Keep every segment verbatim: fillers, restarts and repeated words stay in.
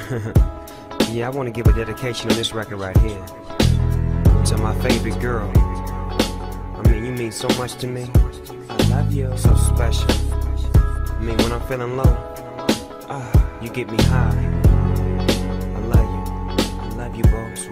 Yeah, I want to give a dedication on this record right here to my favorite girl. I mean, you mean so much to me. I love you. So special. I mean, when I'm feeling low, ah, you get me high. I love you. I love you, bro. It's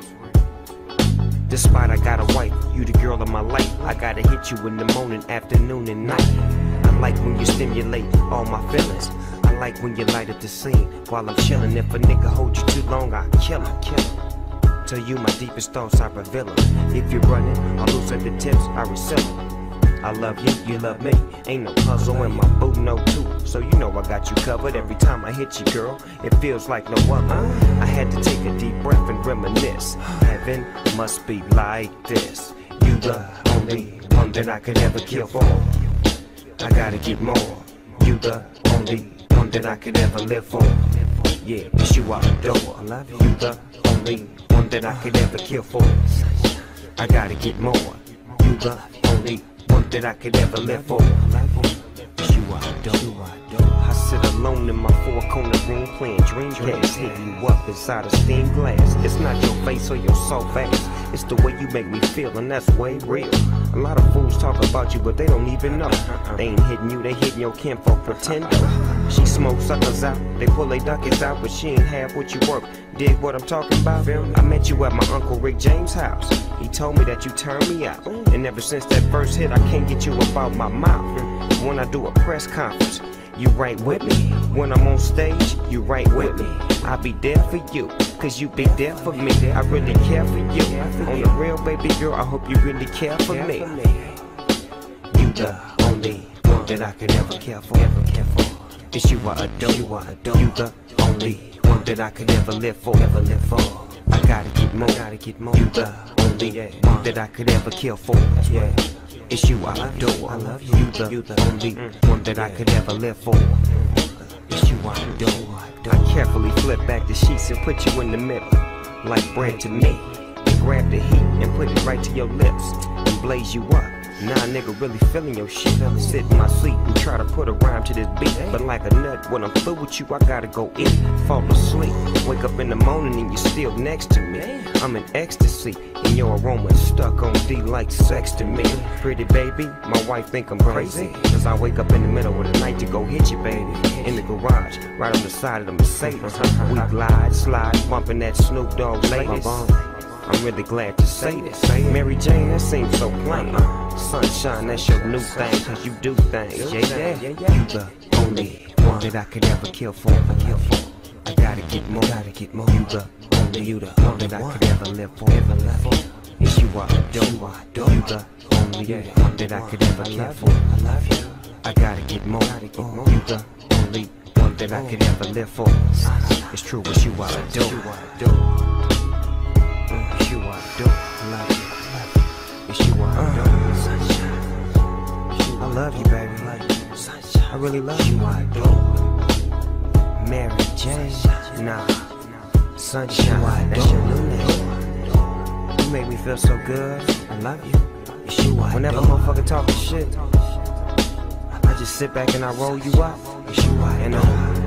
real. Despite I got a wife, you the girl of my life. I gotta hit you in the morning, afternoon, and night. I like when you stimulate all my feelings. I like when you light up the scene while I'm chillin'. If a nigga hold you too long, I kill him, kill him. Tell you my deepest thoughts, I reveal them. If you're running, I lose at the tips, I reseal them. I love you, you love me. Ain't no puzzle in my boot, no tool. So you know I got you covered every time I hit you, girl. It feels like no other. I had to take a deep breath and reminisce. Heaven must be like this. You the only one that I could ever kill for. I gotta get more. You the only one that I could ever live for. Yeah, it's you I adore. I love you. You the only one that I could ever kill for. I gotta get more. You the only one that I could ever live for. It's you I adore. I sit alone in my four-corner room playing Dreamcast, hitting you up inside a stained glass. It's not your face or your soft ass, it's the way you make me feel, and that's way real. A lot of fools talk about you, but they don't even know. They ain't hitting you, they hitting your kinfolk pretender. She smoke suckers out, they pull they duckets out, but she ain't half what you work. Dig what I'm talking about? I met you at my Uncle Rick James' house. He told me that you turned me out, and ever since that first hit, I can't get you up out my mouth. When I do a press conference, you right with me. When I'm on stage, you right with me. I'll be there for you, cause you be there for me. I really care for you. On the real, baby girl, I hope you really care for me. You the only one that I could ever care for. It's you I adore. You the only one that I could ever live for. I gotta get more. You the only one that I could ever kill for. Yeah. It's you I adore. I love you. You the, you the only one that I could ever live for. It's you I adore. I carefully flip back the sheets and put you in the middle, like bread to me. And grab the heat and put it right to your lips and blaze you up. Nah, nigga, really feeling your shit. Sit in my seat and try to put a rhyme to this beat, but like a nut, when I'm through with you, I gotta go eat, fall asleep. Wake up in the morning and you're still next to me. I'm in ecstasy, and your aroma is stuck on D like sex to me. Pretty baby, my wife think I'm crazy, cause I wake up in the middle of the night to go hit you, baby. In the garage, right on the side of the Mercedes. We glide, slide, bumping that Snoop Dogg latest. I'm really glad to say this. Mary Jane, that seems so plain. Sunshine, that's your new thing, cause you do things. Yeah, yeah, yeah. You the only one that I could ever kill for. I kill for. I gotta get more. Gotta get more. You the only, you the only that I could ever live for. Ever live for. It's you I adore. You the only one that I could ever care for. I love you. I gotta get more. You the only one that I could ever live for. It's true, it's you I adore. It's you I adore. I love you. It's you I adore. I love you, baby. I really love you. I adore. Mary Jane, nah. Sunshine, that's your new name. You make me feel so good. I love you. It's you I Whenever a motherfucker talking shit, I just sit back and I roll you up. It's you I adore.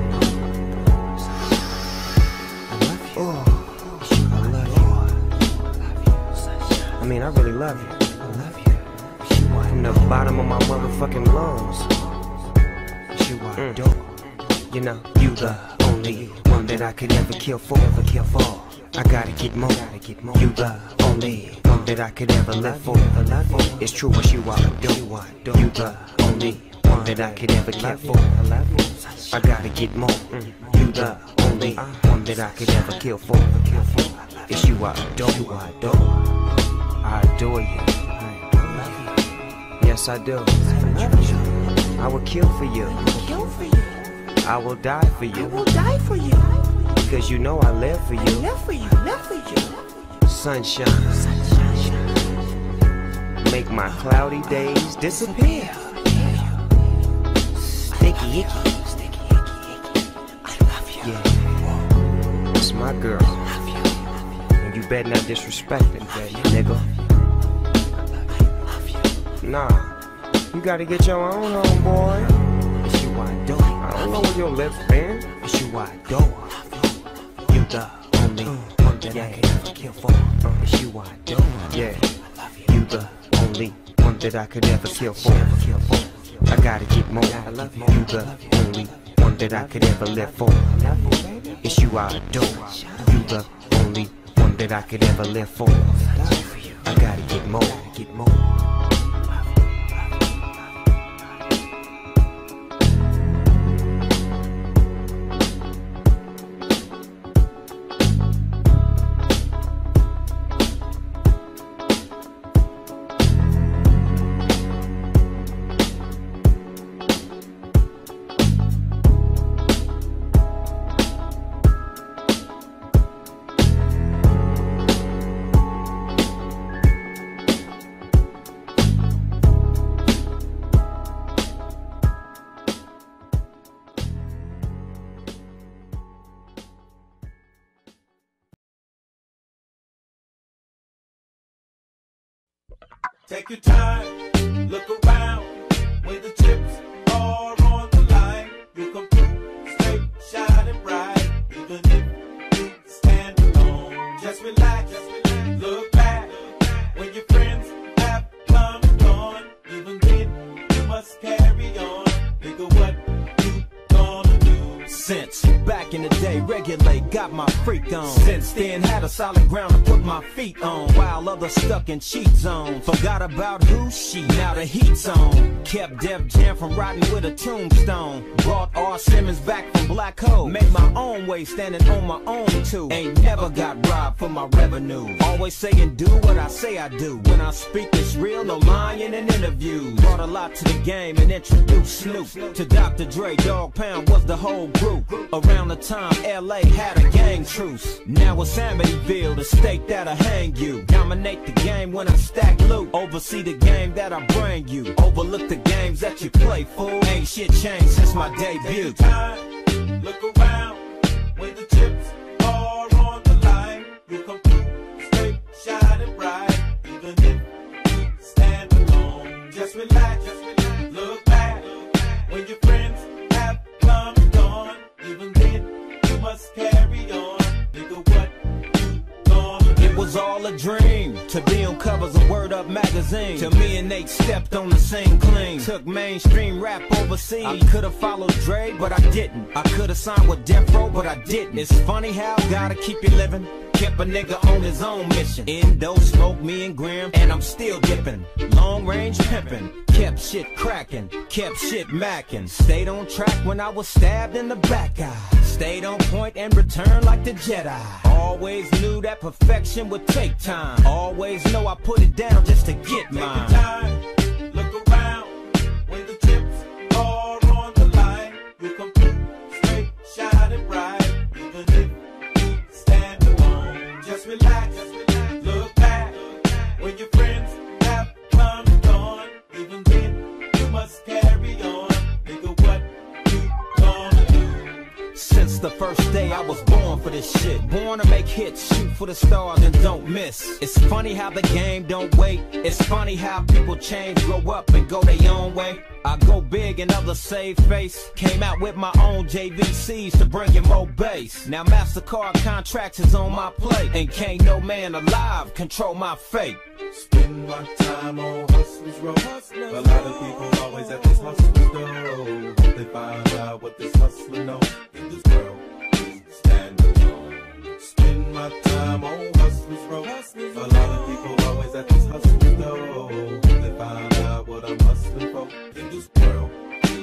I love you. I love you. I mean, I really love you. I love you. From the bottom of my motherfucking lungs. It's you I adore. Mm. You know, you the only one that I could ever kill for. Ever kill for. I gotta get more. You the only one that I could ever live for. It's true, it's you I adore. You the only one that I could ever care for. I gotta get more. You the only one that I could ever kill for. It's you I adore. I adore you. Yes, I do. I will kill for you. I will die for you. I will die for you. Because you know I live for you. I live for you. Live for you. Sunshine. Make my cloudy days disappear. Sticky icky. I love you. Yeah. It's my girl. I love you. And you better not disrespect it, nigga. Nah, you gotta get your own home, boy. It's you I adore. I don't know where your lips been. It's you I adore. the only one that I could ever kill for. It's you I adore. Yeah, you the only one that I could ever kill for. I gotta get more. You the only one that I could ever live for. It's you I adore. You the only one that I could ever live for. I gotta get more. Get more. Take your time, look around, when the chips are on the line, you come through straight, shining bright, even if you stand alone. Just relax, look back, when your friends have come and gone, even then you must carry on, nigga, what you gonna do? Since back in the day, regulate, got my freak on. Since then, had a solid ground to put my feet on. While others stuck in cheat zones. Forgot about who she, now the heat's on. Kept Def Jam from rotting with a tombstone. Brought R. Simmons back from Black Hole. Made my own way, standing on my own too. Ain't never got robbed for my revenue. Always saying do what I say I do. When I speak it's real, no lying in interviews. Brought a lot to the game and introduced Snoop to Doctor Dre. Dog Pound was the whole group. Around the time L A had a gang truce. Now it's Amityville, the state that'll hang you. Dominate the game when I stack loot. Oversee the game that I bring you. Overlook the games that you play, fool. Ain't shit changed since my debut. Take your time, look around, when the chips are on the line, you come through straight, shining bright, even if you stand alone. Just relax, look back, when your friends have come and gone, even then you must carry on, nigga, what you gonna do? It was all a dream to be on covers of Word Up magazine. Till me and Nate stepped on the scene clean. Took mainstream rap overseas. I could've followed Dre, but I didn't. I could've signed with Death Row, but I didn't. It's funny how gotta keep you living. Kept a nigga on his own mission. Indo smoke, me and Grim, and I'm still dipping. Long range pimping. Kept shit cracking, kept shit macking. Stayed on track when I was stabbed in the back eye. Stayed on point and returned like the Jedi. Always knew that perfection would take time. Always know I put it down just to get mine. Take your time, look around, when the chips are on the line, you come through straight, shining bright, even if you stand alone. Just relax, look back, when your friends have come and gone, even then you must carry on, nigga, what you gonna do? Since the first day I was born for this shit. Born to make hits, shoot for the stars and don't miss. It's funny how the game don't wait. It's funny how people change, grow up and go their own way. I go big and others save face. Came out with my own J V Cs to bring in more bass. Now MasterCard contracts is on my plate. And can't no man alive control my fate. Spend my time on Hustlers Row. A lot of people always at this Hustlers Row. Hope they find out what this hustler know. In this world, stand alone. Spend my time on Hustlers Row. A lot of people always at this Hustlers Row. Hope they find out what I'm hustling for. In this world,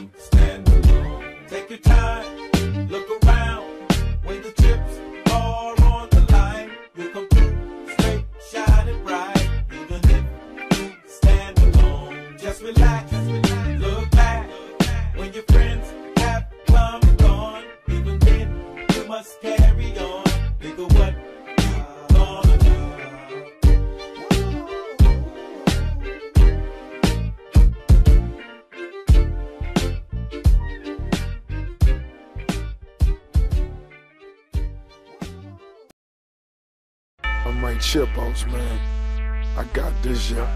stand alone. Take your time, look around, when the chips are on the line, you come through straight, shining bright, even if you stand alone. Just relax, look back, when your friends have come and gone, even then you must carry on, nigga, what you gonna do? I'm like Chipos, man. I got this, yeah.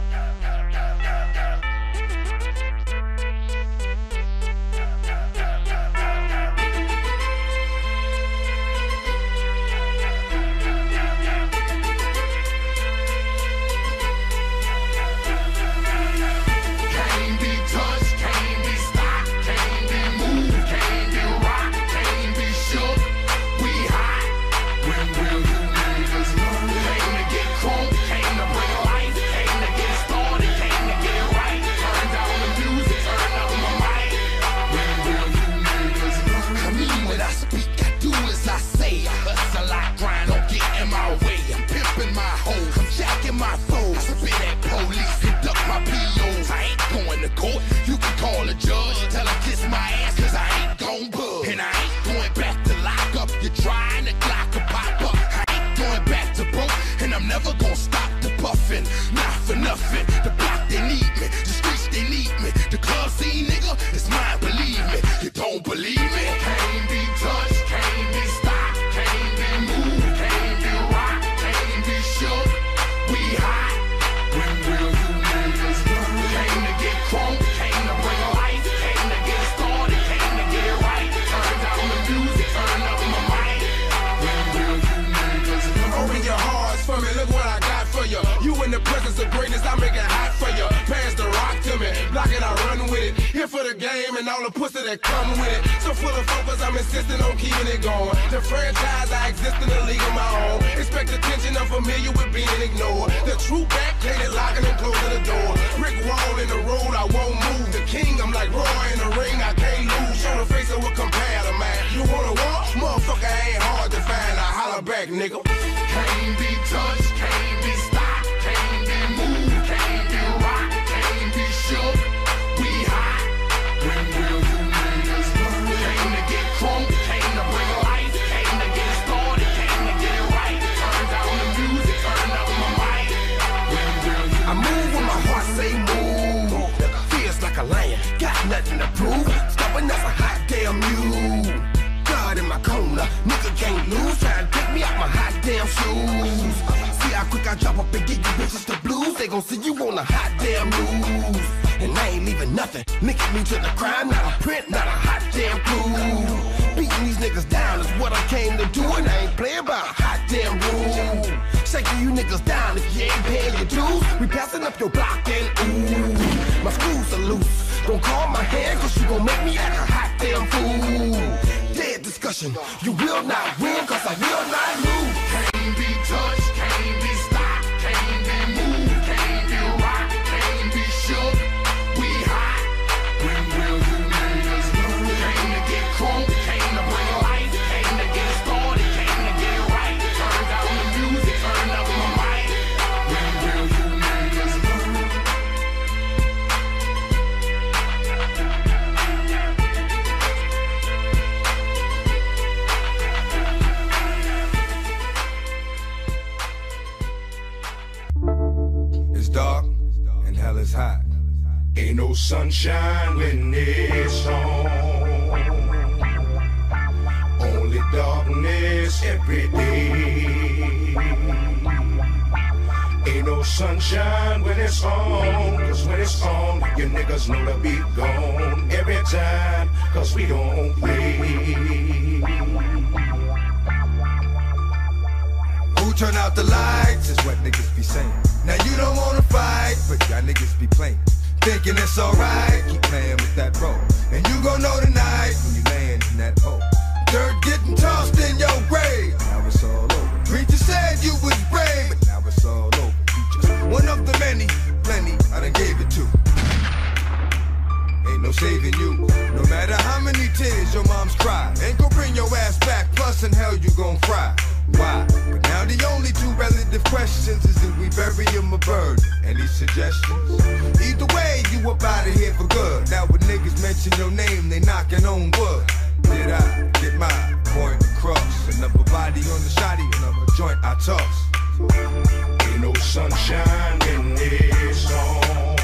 of greatness, I make it hot for you. Pass the rock to me, block it, I run with it. Here for the game and all the pussy that come with it. So full of focus, I'm insisting on keeping it going. The franchise, I exist in a league of my own. Expect attention, I'm familiar with being ignored. The true back, painted, locking and closing the door. Brick wall in the road, I won't move. The king, I'm like Roy in the ring, I can't lose. Show the face of what compare to man. You wanna walk? Motherfucker ain't hard to find. I holler back, nigga. Can't be touched, can't be stopped, can't be moved, can't be rocked, can't be shook. We hot. When will you niggas learn? Came to get crunk, came to bring life, came to get started, came to get it right. Turn down the music, turn up my mic. When will you I move when my heart say move. Feels like a lion, got nothing to prove. Stubborn as a hot damn mule. God in my corner, nigga can't lose. Trying to take me out my hot damn shoes. See how quick I drop up and get you bitches the blues. They gon' see you on the hot damn news. And I ain't leaving nothing, linking me to the crime. Not a print, not a hot damn clue. Beating these niggas down is what I came to do. And I ain't playing by a hot damn rule. Shaking you niggas down if you ain't paying your dues. We passing up your block and ooh, my screws are loose. Don't call my hand cause you gon' make me act a hot damn fool. Dead discussion, you will not win cause I will not lose. Can't be touched, can't be stopped, can't be moved, can't be rocked, can't be shook. We hot. When will you niggas learn? Came to get crunk, came to bring life, came to get started, came to get it right. Turn down the music, turn up my mic. When will you niggas learn? It's dark and hell is hot. Ain't no sunshine when it's on. Only darkness every day. Ain't no sunshine when it's on. Cause when it's on, you niggas know the beat gone. Every time, cause we don't play. Who turn out the lights is what niggas be saying. Now you don't wanna fight, but y'all niggas be playing. Thinking it's alright, keep playing with that role. And you gon' know tonight when you land in that hole. Dirt getting tossed in your grave. Now it's all over. Preacher said you was brave, but now it's all over. You just one of the many, plenty I done gave it to. Ain't no saving you. No matter how many tears your mom's cry, ain't gon' bring your ass back. Plus in hell you gon' fry. Why? But now the only two relative questions is if we bury him or burn. Any suggestions? Either way, you up out of here for good. Now when niggas mention your name, they knocking on wood. Did I get my point across? Another body on the shotty, another joint I toss. Ain't no sunshine when it's on.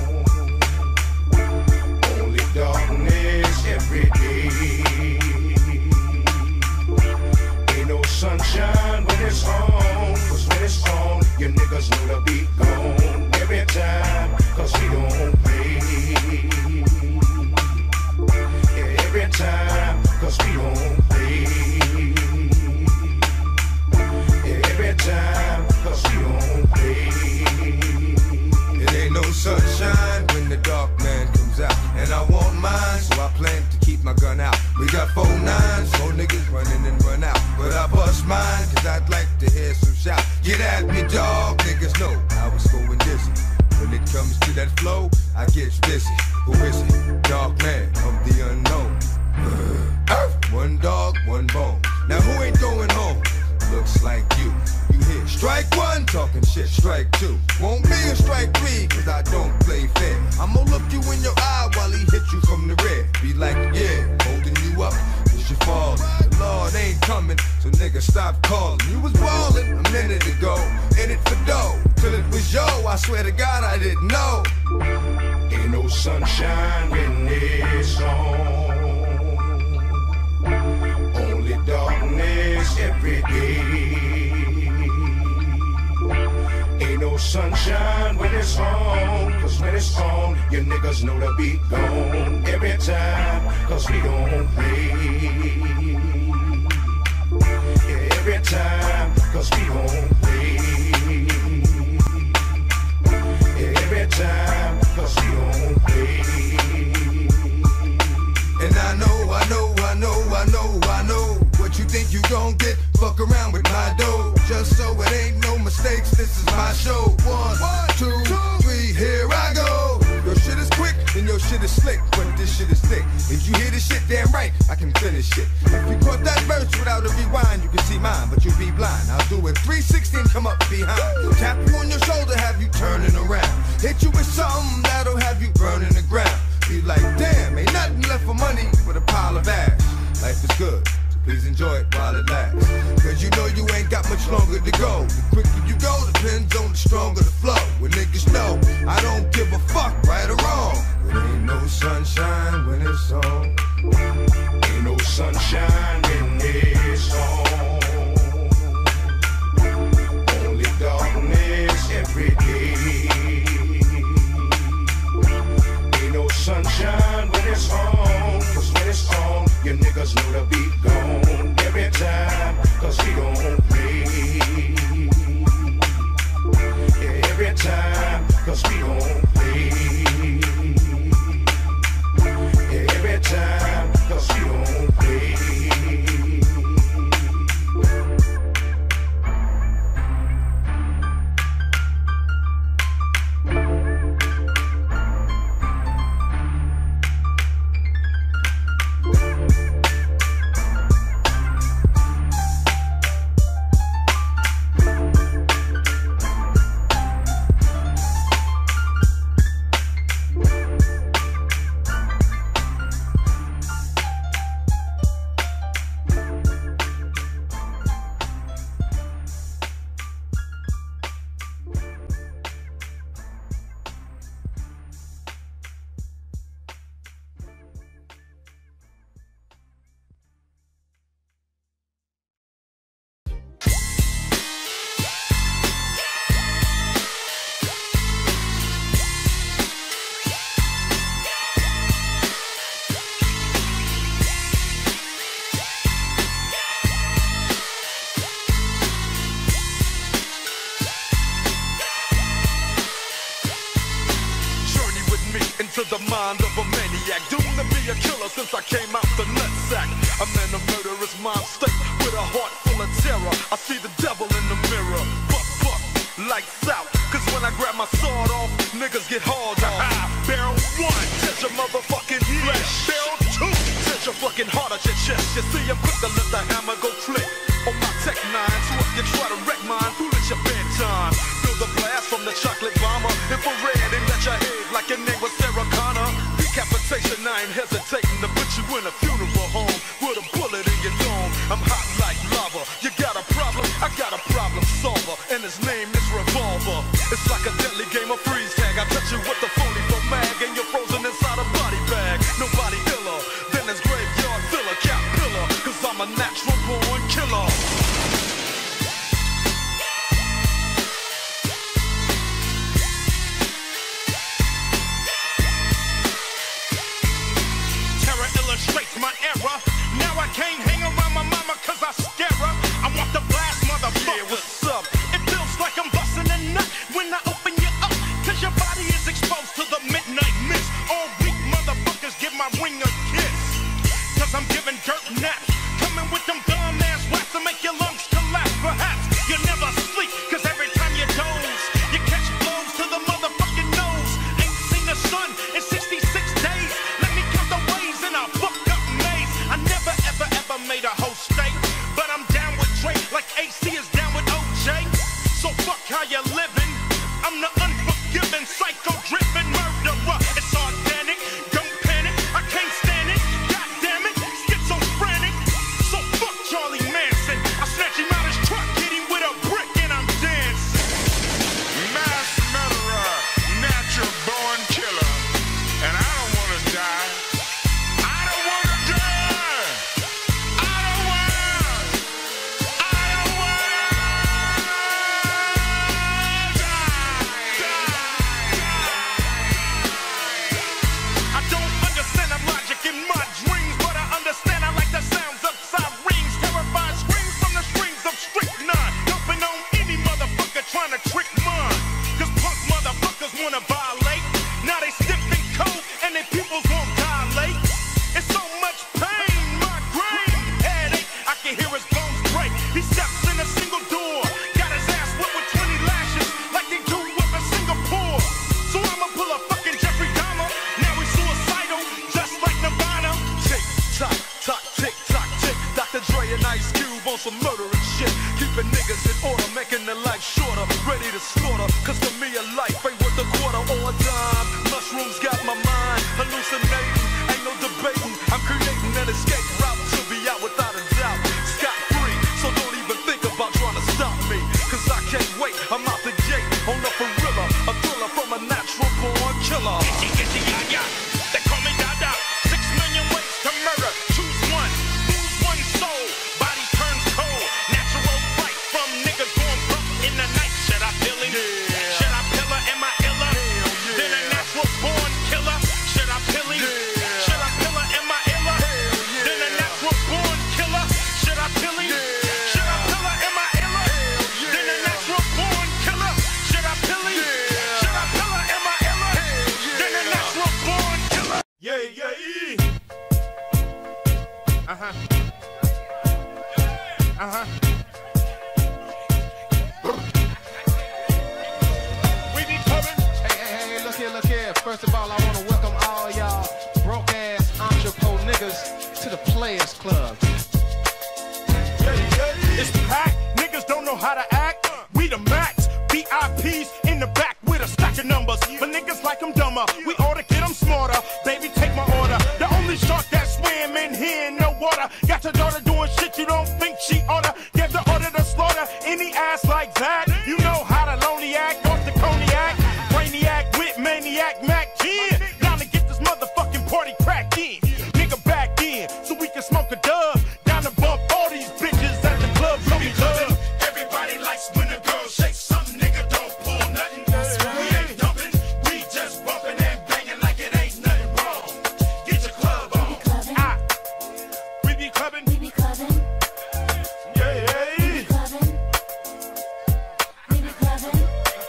Only darkness every day. Ain't no sunshine when it's on. Cause when it's on, you niggas know the beat gone. Every time, cause we don't play. Yeah, every time, cause we don't play. Yeah, every time, cause we don't play. It ain't no sunshine when the dark man comes out. And I want mine, so I plan to keep my gun out. We got four nines, four niggas running and run out. But I bust mine, cause I'd like to hear some shout. Get at me, dog, niggas know I was going dizzy. When it comes to that flow, I get busy. Who is it? Dark man of the unknown. Earth, one dog, one bone. Now who ain't going home? Looks like you. You hear strike one, talking shit, strike two. Won't be a strike three, cause I don't play fair. I'ma look you in your eye while he hit you from the rear. Be like, yeah, holding you up, cause you falling. The Lord ain't coming, so nigga stop calling. You was ballin' a minute ago, in it for dough. Till it was yo, I swear to God I didn't know. Ain't no sunshine when it's on. Only darkness every day. Ain't no sunshine when it's on. Cause when it's on, you niggas know the beat gone. Every time, cause we don't play. Yeah, every time, cause we don't play. gon' get fuck around with my dough. Just so it ain't no mistakes, this is my show. One, two, three, here I go. Your shit is quick and your shit is slick, but this shit is thick. If you hear this shit, damn right, I can finish it. If you caught that verse without a rewind, you can see mine, but you'll be blind. I'll do it three sixty and come up behind. Tap you on your shoulder, have you turning around. Hit you with something that'll have you burning the ground. Be like, damn, ain't nothing left for money but a pile of ash. Life is good, so please enjoy it while it lasts. Cause you know you ain't got much longer to go. The quicker you go, depends on the stronger the flow. When niggas know, I don't give a fuck, right or wrong. It ain't no sunshine when it's on. Ain't no sunshine when it's on. Only darkness every day. Ain't no sunshine when it's on. Cause when it's on, your niggas know the beat gone every time. Cause we gon' play. Yeah, every time. Cause we gon' play. Yeah, every time. Cause we gon' play. The mind of a maniac, doomed to be a killer since I came out the nutsack. I'm in a murderous mind state with a heart full of terror. I see the devil in the mirror. Fuck, fuck, lights out. Cause when I grab my sword off, niggas get hauled off. Barrel one, touch your motherfucking flesh. Barrel two, touch your fucking heart at your chest. You see, I'm quick to let the hammer go click on my tech nine. So if you try to wreck mine, foolish your bedtime. Feel the blast from the chocolate bomber. Infrared and let your head like your name was Sarah Connor. Decapitation, I ain't hesitating to put you in a funeral home with a bullet in your dome. I'm hot like lava. You got a problem? I got a problem solver, and his name is Revolver. It's like a deadly game of freeze tag. I touch you with the forty-four mag, and you're frozen inside a body bag. Nobody iller than this graveyard filler, cat pillar. Cause I'm a natural born killer. My error. Now I can't hang around my mama cause I scare her. I want the blast, motherfucker. Yeah, what's up? It feels like I'm break. He steps in a single door, got his ass whipped with twenty lashes, like they do up in Singapore. So I'ma pull a fucking Jeffrey Dahmer. Now he's suicidal, just like Nirvana. Tick tock, tock, tick tock, tick. Doctor Dre and Ice Cube on some murdering shit, keeping niggas in order, making their life shorter, ready to slaughter. Cause to me a life ain't worth a quarter or a dime. Mushrooms got my mind hallucinating, ain't no debating. I'm creating an escape route to be out without a doubt, scot free. So don't even think about trying to stop me, cause I can't wait. I'm out the gate on the gorilla, a thriller from a natural born killer. Itchy, itchy, yeah, yeah. They call me Dada. Six million ways to murder. Choose one. Lose one soul. Body turns cold. Natural flight from niggas going broke in the night. Should I pill him? Yeah. Should I pill her? Am I iller? Yeah. Then a natural born killer. Should I pill him? Yeah. Should I pill her? Am I iller? Yeah. Then a natural born killer. Should I pill him? Yeah. Should I pill her? Am I iller? Yeah. Then a natural born killer. Should I pill him? Yeah. Should I pill her? Am I iller? Yeah. Then a natural born killer. Yeah, yeah, yeah. Uh-huh. Uh-huh. We be coming. Hey, hey, hey, look here, look here. First of all, I want to welcome all y'all broke-ass entrepreneur niggas to the Players Club. It's packed. Niggas don't know how to act. We the max. V I Ps in the back with a stack of numbers. But niggas like them dumber. We ought to get them smarter. Baby, take my order. The only shark that swim in here in no water. Got your daughter doing shit you don't think she oughta. Give the order to slaughter any ass like that. You know how to lonely act off the cognac. Brainiac with maniac Mac ten. Down to get this motherfucking party cracked in. Nigga back in so we can smoke a dub. Down to bump all these bitches at the club. So we love. Everybody likes when a girl shakes something, nigga don't pull nothing. We ain't dumping, we just bumping and banging like it ain't nothing wrong. Get your club on. Ah. We be clubbing. We be clubbing. Yeah, yeah. We be clubbing. We be clubbing.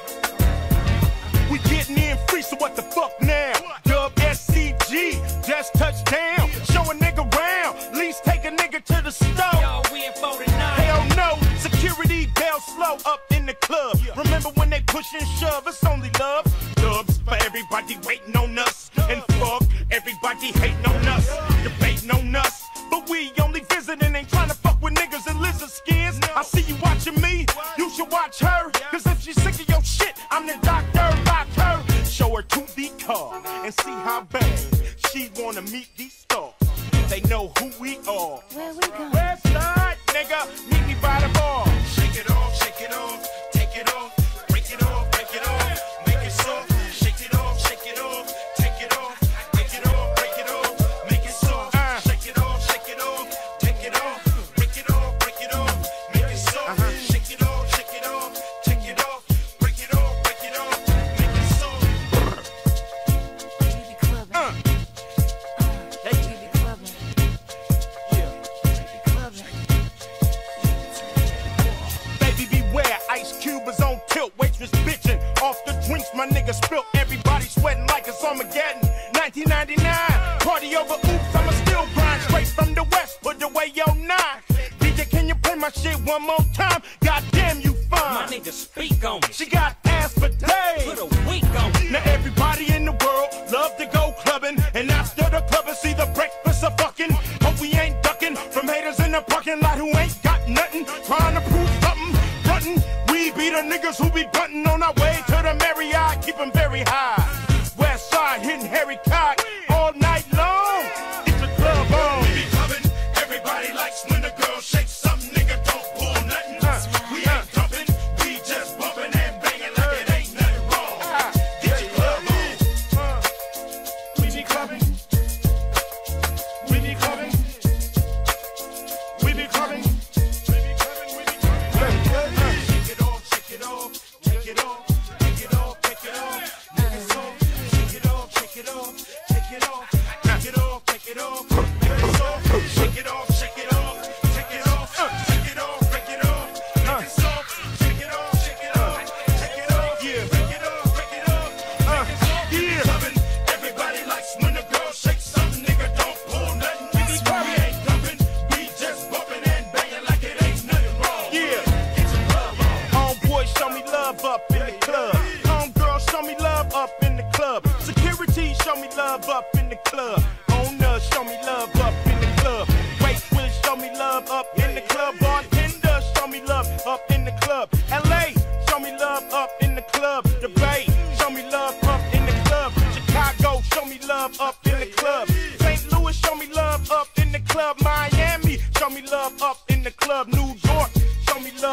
We getting in free, so what the fuck now? Dub S C G, just touched down. Show a nigga round, least take a nigga to the stove. Yo, we in forty-nine. Hell no, security bail slow up in the club. Remember when they push and shove, it's only love. Dubs for everybody waiting on us. And fuck everybody hating on us, debating on us. But we only visiting, ain't trying to fuck with niggas in lizard skins. I see you watching me, you should watch her. Cause if she's sick of your shit, I'm the doctor, rock her. Show her to the car and see how bad she wanna meet these stars. They know who we are. Where we going? West side, nigga, meet me by the bar. Shake it off, shake it off, take it off, break it off, break it off, make it soft. Shake it off, shake it off, take it off, break it off, break it off, make it soft. Uh. Shake it off, shake it off, take it off, break it off, break it off, make it soft. Uh-huh. Shake it off, shake it off, take it off, break it off, break it off, make it soft. We be clubbing. Uh. We be clubbing. We be clubbing. Baby, beware, Ice Cube is on tilt. Waitress bitching off the drinks my nigga spilt. Everybody sweating like it's Armageddon. nineteen ninety-nine, party over oops, I'ma still grind. Straight from the west, put away your nine. D J, can you play my shit one more time? Goddamn, you fine. My nigga, speak on me. She got ass for days. Put a week on me. Now everybody in the world love to go clubbing, and after the clubbing see the breakfast of fucking. Hope we ain't ducking from haters in the parking lot who ain't got nothing, trying to prove something. Frontin', we be the niggas who be button on our way to the Marriott, keep 'em very high. West side hitting Harry Cock all night long. Get your club on. We be clubbing, everybody likes when a girl shakes something, nigga don't pull nothing. We ain't dumping, we just bumping and banging like it ain't nothing wrong. Get your club on. We be clubbing. We be clubbing. We be clubbing. Shake it off, shake it off, take it off, take it off, take it off.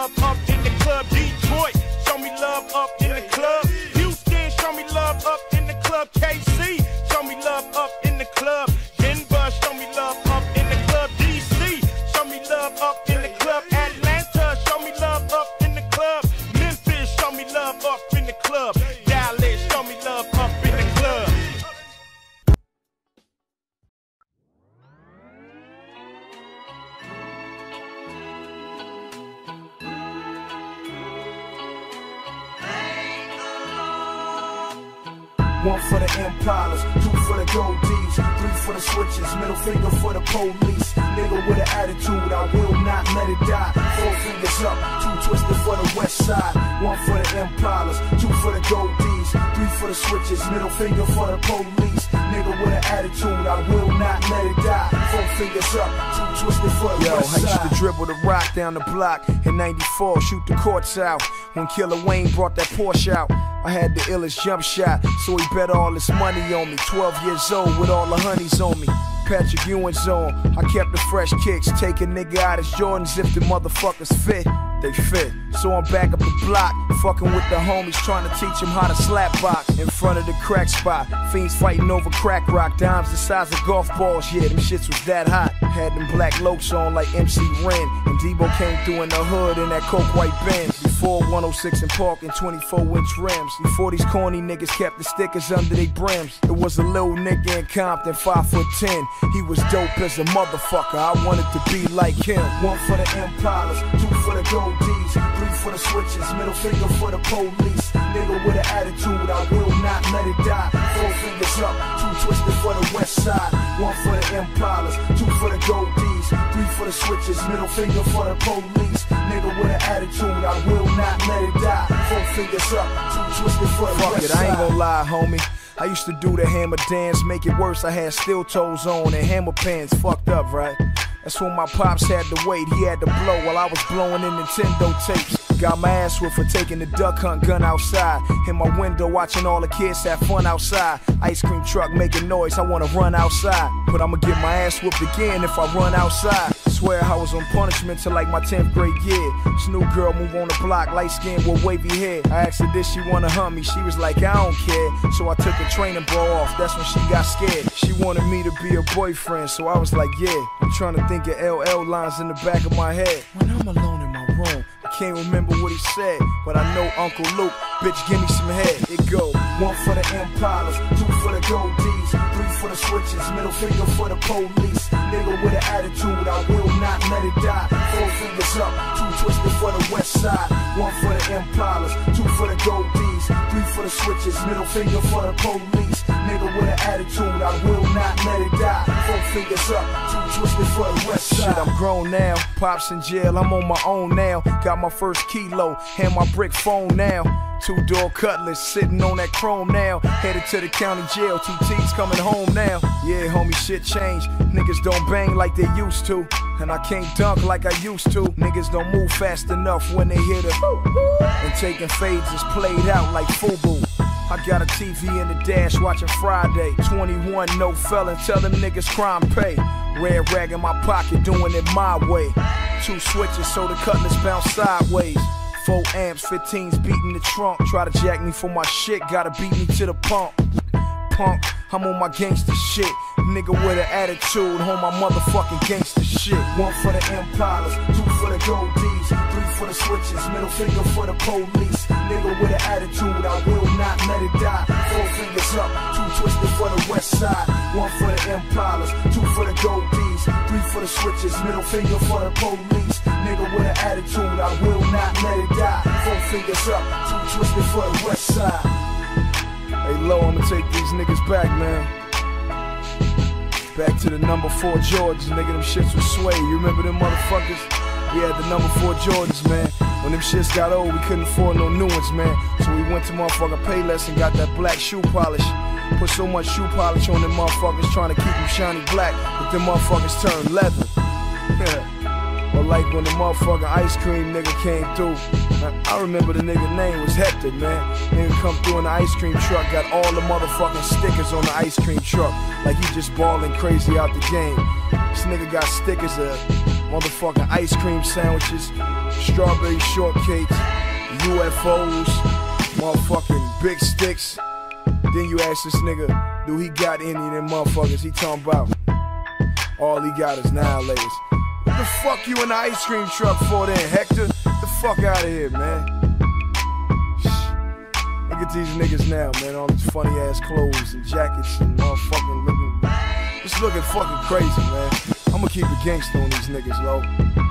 love up in the club. Detroit, show me love up in the club. Houston, show me love up in the club. K C, show me love up in the club. Denver, show me love up in the club. D C, show me love up in the club. Atlanta, show me love up in the club. Memphis, show me love up in the club. Dallas, show me love up in the club. One for the Impalas, two for the Gold D's, three for the switches, middle finger for the police. Nigga with an attitude, I will not let it die. Four fingers up, two twisted for the west side. One for the Impalas, two for the Gold D's, three for the switches, middle finger for the police. Nigga with an attitude, I will not let it die. Four fingers up, two twisted for the Yo, west side. I used to dribble the rock down the block in ninety-four, shoot the courts out. When Killer Wayne brought that Porsche out, I had the illest jump shot, so he bet all his money on me. Twelve years old with all the honeys on me. Patrick Ewing's on, I kept the fresh kicks. Take a nigga out his Jordans if the motherfuckers fit. They fit, so I'm back up the block, fucking with the homies, trying to teach him how to slap box in front of the crack spot. Fiends fighting over crack rock, dimes the size of golf balls. Yeah, them shits was that hot. Had them black lokes on like M C Ren, and Debo came through in the hood in that coke white Benz. Before one oh six and Park and twenty-four inch rims. Before these corny niggas kept the stickers under their brims. It was a little nigga in Compton, five foot ten. He was dope as a motherfucker. I wanted to be like him. One for the Impalas, two for the Gold D's, three for the switches, middle finger for the police. Nigga with an attitude, I will not let it die. Four fingers up, two twisted for the west side. One for the Impalas, two for the Gold D's, three for the switches, middle finger for the police. Nigga with an attitude, I will not let it die. Four fingers up, two twisted for the Fuck west it, side. I ain't gonna lie, homie. I used to do the hammer dance, make it worse, I had steel toes on and hammer pants. Fucked up, right? That's when my pops had to wait, he had to blow while I was blowing in Nintendo tapes. Got my ass whipped for taking the duck hunt gun outside. In my window watching all the kids have fun outside. Ice cream truck making noise, I wanna run outside. But I'ma get my ass whooped again if I run outside. Swear I was on punishment till like my tenth grade year. This new girl move on the block, light skin with wavy hair. I asked her did she wanna hunt me, she was like I don't care. So I took her training bra off, that's when she got scared. She wanted me to be her boyfriend, so I was like yeah. I'm trying to think of L L lines in the back of my head. When I'm alone in my room, I can't remember what he said, but I know Uncle Luke, bitch give me some head. It go. One for the Impalas, two for the Gold D's, three for the switches, middle finger for the police. Nigga with an attitude, I will not let it die. Four fingers up, two twisted for the west side. One for the Impalas, two for the Gold D's, three for the switches, middle finger for the police. Nigga with an attitude, I will not let it die. Four fingers up, two twisted for the west side. Shit, I'm grown now, pops in jail, I'm on my own now. Got my first kilo, hand my brick phone now. Two door cutlass, sitting on that chrome now. Headed to the county jail, two T's coming home now. Yeah, homie, shit changed. Niggas don't bang like they used to. And I can't dunk like I used to. Niggas don't move fast enough when they hit a and taking fades is played out like FUBU. I got a T V in the dash watching Friday. twenty-one, no felon, tell them niggas crime pay. Red rag in my pocket, doing it my way. Two switches so the cutlass bounce sideways. Four amps, fifteens beating the trunk. Try to jack me for my shit, gotta beat me to the pump. Punk, I'm on my gangster shit. Nigga with an attitude, on my motherfucking gangster shit. One for the Impalas, two for the Gold D's, three for the switches, middle finger for the police. Nigga with an attitude, I will not let it die. Four fingers up, two twisted for the west side. One for the Impalas, two for the Gold D's, three for the switches, middle finger for the police. Nigga with an attitude, I will not let it die. Four fingers up, two twisted for the west side. Hey, Lo, I'ma take these niggas back, man. Back to the number four Jordans, nigga, them shits was sway. You remember them motherfuckers? We had the number four Jordans, man. When them shits got old, we couldn't afford no new ones, man. So we went to motherfucker Payless and got that black shoe polish. Put so much shoe polish on them motherfuckers, trying to keep them shiny black, but them motherfuckers turned leather. Or like when the motherfucking ice cream nigga came through. Now, I remember the nigga name was Hector, man. Nigga come through in the ice cream truck, got all the motherfucking stickers on the ice cream truck. Like he just balling crazy out the game. This nigga got stickers of motherfucking ice cream sandwiches, strawberry shortcakes, U F Os, motherfucking big sticks. Then you ask this nigga, do he got any of them motherfuckers? He talking about all he got is annihilators. What the fuck you in the ice cream truck for then, Hector? Get the fuck out of here, man. Look at these niggas now, man. All these funny ass clothes and jackets and motherfucking looking. Just looking fucking crazy, man. I'ma keep it gangsta on these niggas, low.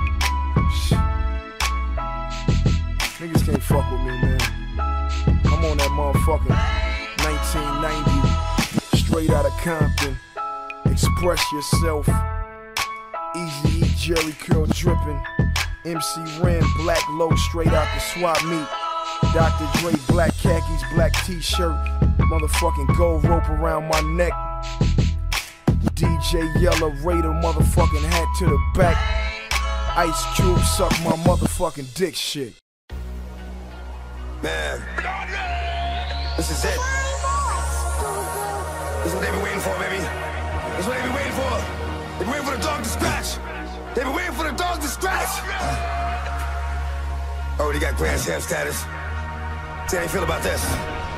Niggas can't fuck with me, man. I'm on that motherfucking nineteen ninety, straight out of Compton. Express yourself. Easy E, Jerry Curl dripping. M C Ren, black low, straight out the swap meet. Doctor Dre, black khakis, black t-shirt. Motherfucking gold rope around my neck. D J Yellow Raider, motherfucking hat to the back. Ice Cube suck my motherfucking dick shit. Man, this is it. This is what they've been waiting for, baby. This is what they've been waiting for. They've been waiting for the dog to scratch. They've been waiting for the dog to scratch. Already got Grand Slam status. See how you feel about this?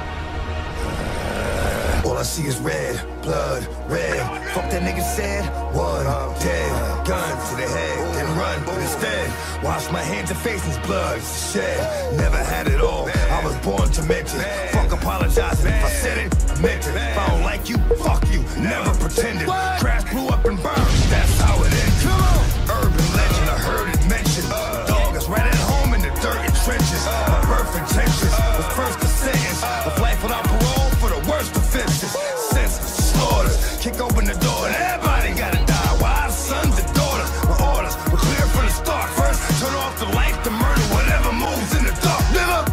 All I see is red, blood, red. Fuck that nigga said. One, dead, gun to the head, then run. But instead, wash my hands and face in blood shed. Never had it all. I was born to mention. Fuck apologizing. If I said it, I meant it. If I don't like you, fuck you. Never pretended. Crash blew up and burned. That's how it ends. Urban legend, I heard it mentioned. Dog is right at home in the dirt and trenches. My birth intentions was first a sentence of life without parole for the worst offenses. Senseless slaughters. Kick open the door and everybody gotta die. Wives, sons, and daughters. My orders were clear from the start. First, turn off the light, the murder, whatever moves in the dark. Nigga.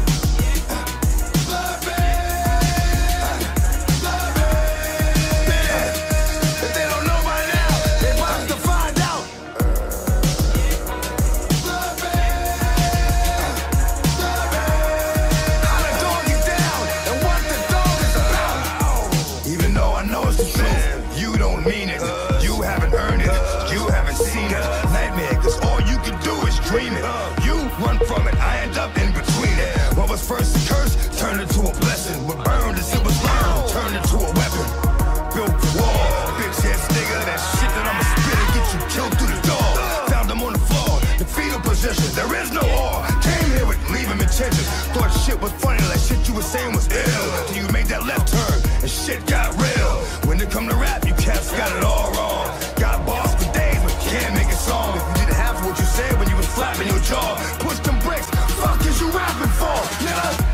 Dreaming. You run from it, I end up in between it. What was first a curse turned into a blessing. What burned as it was learned turned into a weapon. Built the wall, bitch ass nigga. That shit that I'ma spit and get you killed through the door. Found him on the floor, the fetal position. There is no or. Came here with leaving intentions. Thought shit was funny, like shit you were saying was ill. Till you made that left turn and shit got real. When it come to rap, you cats got it all wrong. Got bars for days, but you can't make a song. If you didn't have what you said when you was flapping your jaw, push them bricks, fuck is you rapping for, nigga?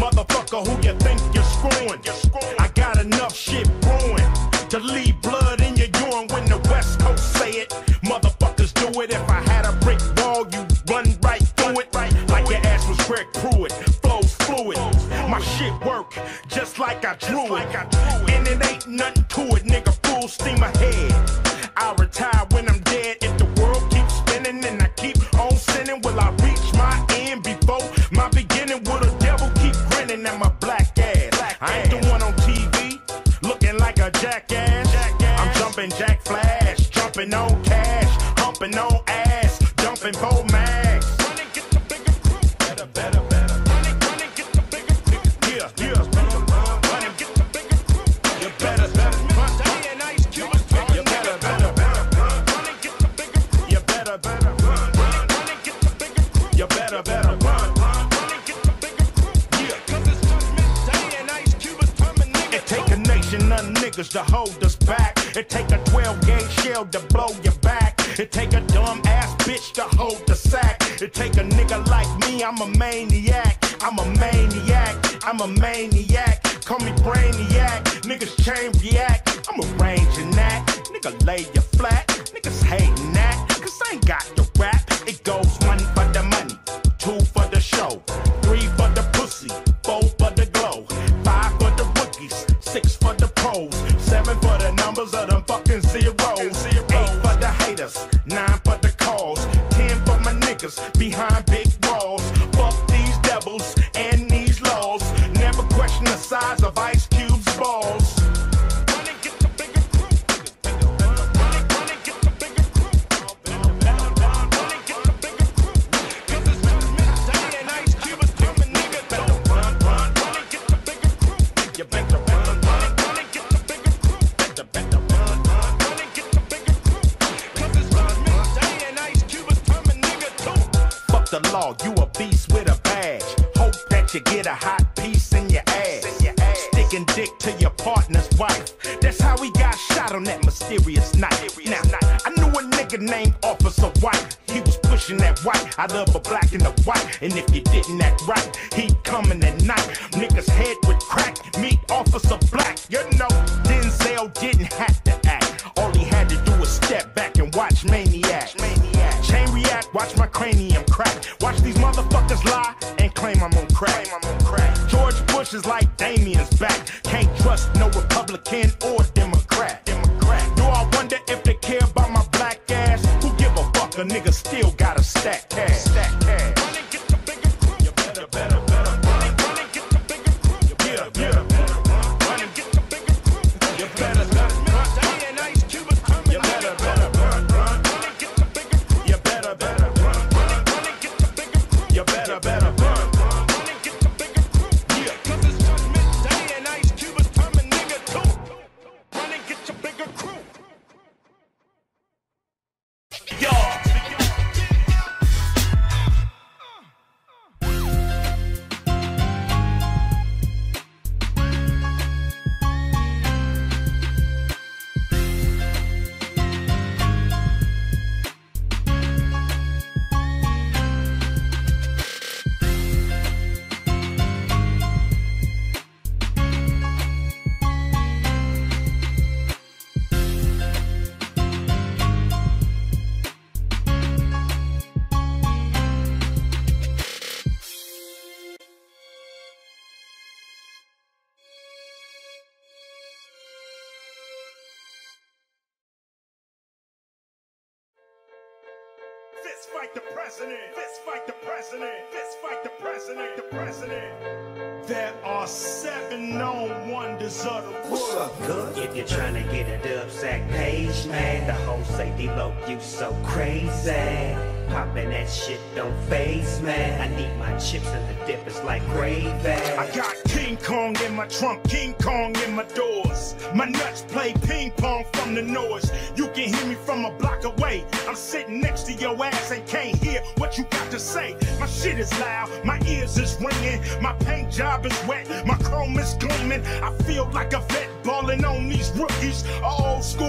Motherfucker, who you think you're screwing? I got enough shit brewing to leave blood in through it. If I had a brick wall, you run right through it. Like your ass was Greg Pruitt. Flows fluid. My shit work just like I drew it. And it ain't nothing to it, nigga. Full steam ahead. I'll retire when I'm dead. If the world keeps spinning and I keep on sinning, will I reach my end before my beginning? Will the devil keep grinning at my black ass? I ain't the one on T V looking like a jackass. I'm jumping Jack Flash, jumping on cash, humping on ass, dumping Bo Max. Better, better, better. Yeah, yeah. You better, better. You better, better. You better, better. You better, better run. It take a nation of niggas to hold us back. It take a twelve gauge shell to blow your back. It take a dumb ass bitch to hold the sack. It take a nigga like me, I'm a maniac. I'm a maniac, I'm a maniac. Call me brainiac, niggas chain react. I'm arranging that, nigga lay you flat. Niggas hating that, cause I ain't got the rap. It goes one for the money, two for the show, three for the pussy, four for the glow, five for the rookies, six for the pros, seven for the numbers of them fucking zeros, eight for the haters, nine for the cause, ten for my niggas behind big walls. Fuck these devils and these laws. Never question the size of Ice Cube's balls. The law, you a beast with a badge. Hope that you get a hot piece in your ass. Sticking dick to your partner's wife. That's how he got shot on that mysterious night. Now, I knew a nigga named Officer White. He was pushing that white. I love a black and a white. And if you didn't act right, he'd come in at night. Niggas head with crack, meet Officer Black. You know, Denzel didn't have to act. All he had to do was step back and watch Maniac. Chain react, watch my cranium crack. Watch these motherfuckers lie and claim I'm on crack. I'm on crack. George Bush is like Damien's back. Can't trust no Republican or Democrat. Democrat. Do I wonder if they care about my black ass? Who give a fuck? A nigga still got a stack cash. Stack cash. You better, better, better. Yeah, yeah. You better, better. You better, better. You better, better. You better, better run. Yeah. Cause it's judgment day and Ice Cube is coming, nigga, too. Run and get your bigger crew. Y'all. Fist fight the president. Fist fight the president. Fist fight the president. The president. There are seven known wonders of the world. What's up, good? If you're trying to get a dub sack page, man, the whole safety low, you so crazy. Poppin' that shit don't phase, man. I need my chips and the dip is like gravy. I got King Kong in my trunk, King Kong in my doors. My nuts play ping pong from the noise. You can hear me from a block away. I'm sitting next to your ass and can't hear what you got to say. My shit is loud, my ears is ringing. My paint job is wet, my chrome is gleaming. I feel like a vet balling on these rookies, a old school bully.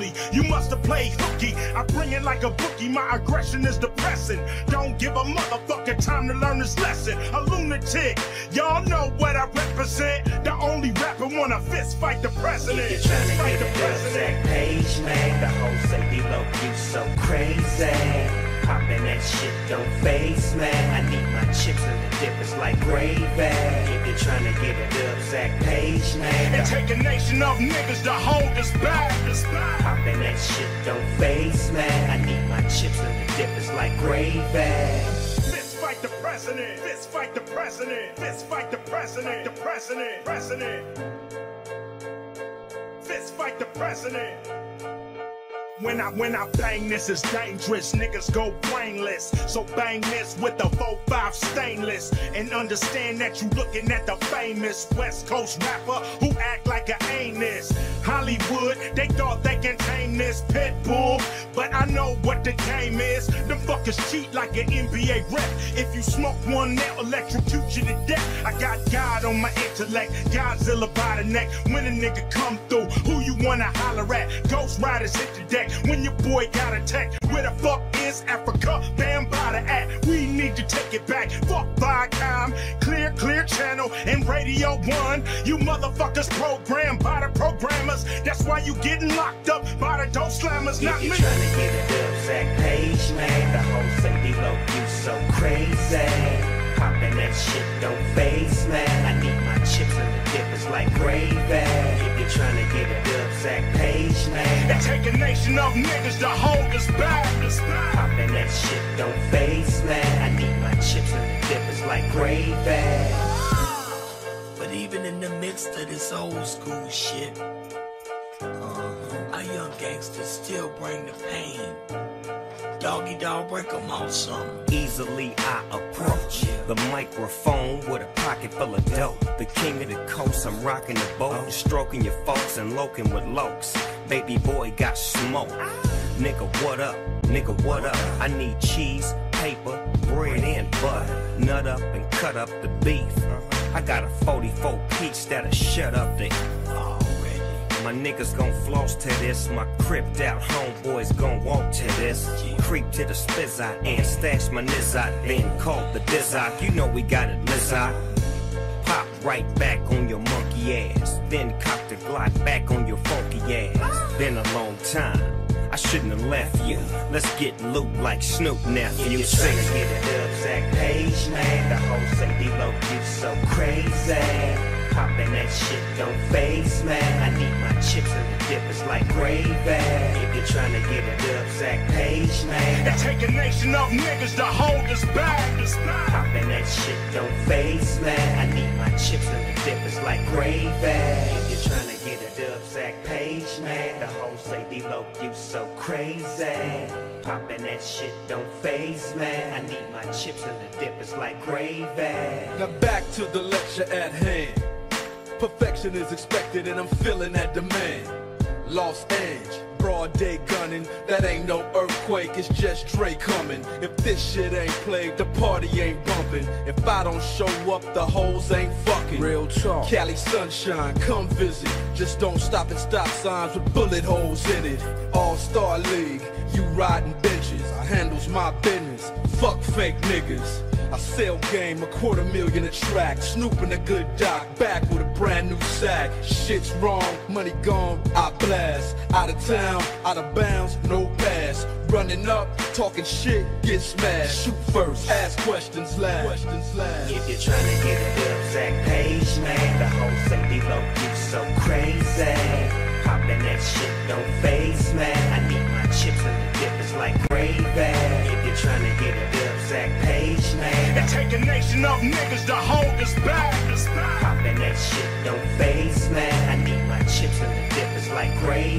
bully. You must have played hooky. I bring it like a bookie. My aggression is depressing. Don't give a motherfucker time to learn this lesson. A lunatic. Y'all know what I represent. The only rapper wanna fist fight the president. If you're trying to get a exact page, man, the whole say below you so crazy. Poppin' that shit don't face, man. I need my chips in the dip, it's like gravy. If you're trying to get a dub sack page, man. And take a nation of niggas to hold us back. Poppin' that shit don't face, man. I need my chips in the dip, it's like gravy. Fist fight the president. Fist fight the president. Fist fight the president. The president. President. Fist fight the president. When I when I bang this, it's dangerous. Niggas go brainless. So bang this with the four five stainless. And understand that you looking at the famous West Coast rapper who act like a anus. Hollywood, they thought they can tame this pit bull. But I know what the game is. Them fuckers cheat like an N B A rep. If you smoke one, they'll electrocute you to death. I got God on my intellect, Godzilla by the neck. When a nigga come through, who you wanna holler at? Ghost Riders hit the deck. When your boy got attacked, where the fuck is Africa? Bam by the act, we need to take it back. Fuck Viacom, clear, clear channel, and Radio One. You motherfuckers programmed by the programmers. That's why you getting locked up by the dope slammers, not me. If you're trying to get a dub sack page, man, the whole say below you so crazy. Poppin' that shit don't face, man. I need my chips in the dip, it's like gravy. If you're trying to get a dub sack page, man. And take a nation of niggas to hold us back. Poppin' that shit don't face, man. I need my chips in the dip, it's like gravy. But even in the midst of this old school shit, uh, our young gangsters still bring the pain. Doggy dog, break them off something. Easily I approach the microphone with a pocket full of dope. The king of the coast, I'm rocking the boat, stroking your folks and loking with lokes. Baby boy got smoke. Nigga, what up? Nigga, what up? I need cheese, paper, bread, and butter. Nut up and cut up the beef. I got a forty-four peach that'll shut up the My niggas gon' floss to this. My cripped out homeboys gon' walk to this. Creep to the spizzot and stash my nizzot. Then call the dizzot. You know we got it lizzot. Pop right back on your monkey ass. Then cock the Glock back on your funky ass. Been a long time. I shouldn't have left you. Let's get loot like Snoop nephew. If you're trying to get a dub sack page, man, the whole say below you so crazy. Poppin' that shit don't face, man. I need my chips in the dip, it's like gravy. If you're trying to get a dub sack page, man. And take a nation of niggas to hold us back. Poppin' that shit don't face, man. I need my chips in the dip, it's like gravy. If you're trying to get a dub sack page, man, the whole say below you so crazy. Poppin' that shit don't face, man. I need my chips in the dip, it's like gravy. Now back to the lecture at hand. Perfection is expected and I'm feeling that demand. Lost edge, broad day gunning. That ain't no earthquake, it's just Dre coming. If this shit ain't played, the party ain't bumping. If I don't show up, the hoes ain't fucking. Real talk. Cali sunshine, come visit. Just don't stop at stop signs with bullet holes in it. All-Star League, you riding benches. I handles my business. Fuck fake niggas. I sell game, a quarter million a track. Snooping a good doc, back with a brand new sack. Shit's wrong, money gone, I blast. Out of town, out of bounds, no pass. Running up, talking shit, get smashed. Shoot first, ask questions last. Questions last. If you're trying to get a dub sack page, man, the whole say below you so crazy. Poppin' that shit don't face, man. I need my chips in the dip, it's like gravy. If you're trying to get a dub sack page, man. And take a nation of niggas to hold us back. Poppin' that shit don't face, man. I need my chips in the dip, it's like gravy.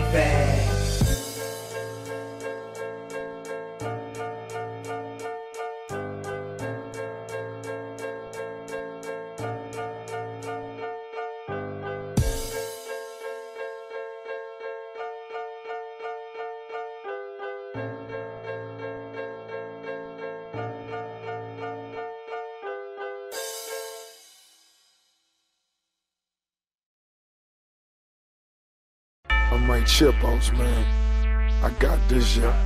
I'm Mike Chipos, man. I got this, yeah.